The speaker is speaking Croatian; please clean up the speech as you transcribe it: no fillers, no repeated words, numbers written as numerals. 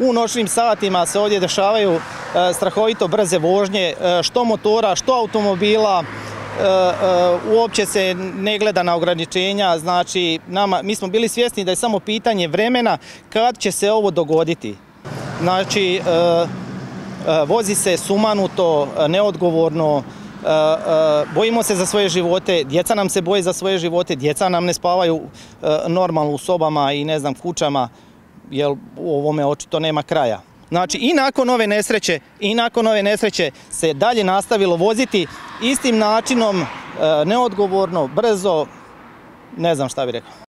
u noćnim satima se ovdje dešavaju strahovito brze vožnje, što motora, što automobila, uopće se ne gleda na ograničenja, znači mi smo bili svjesni da je samo pitanje vremena kad će se ovo dogoditi. Znači, vozi se sumanuto, neodgovorno, bojimo se za svoje živote, djeca nam se boje za svoje živote, djeca nam ne spavaju normalno u sobama i ne znam kućama, jer u ovome očito nema kraja. Znači i nakon ove nesreće se dalje nastavilo voziti istim načinom, neodgovorno, brzo, ne znam šta bih rekao.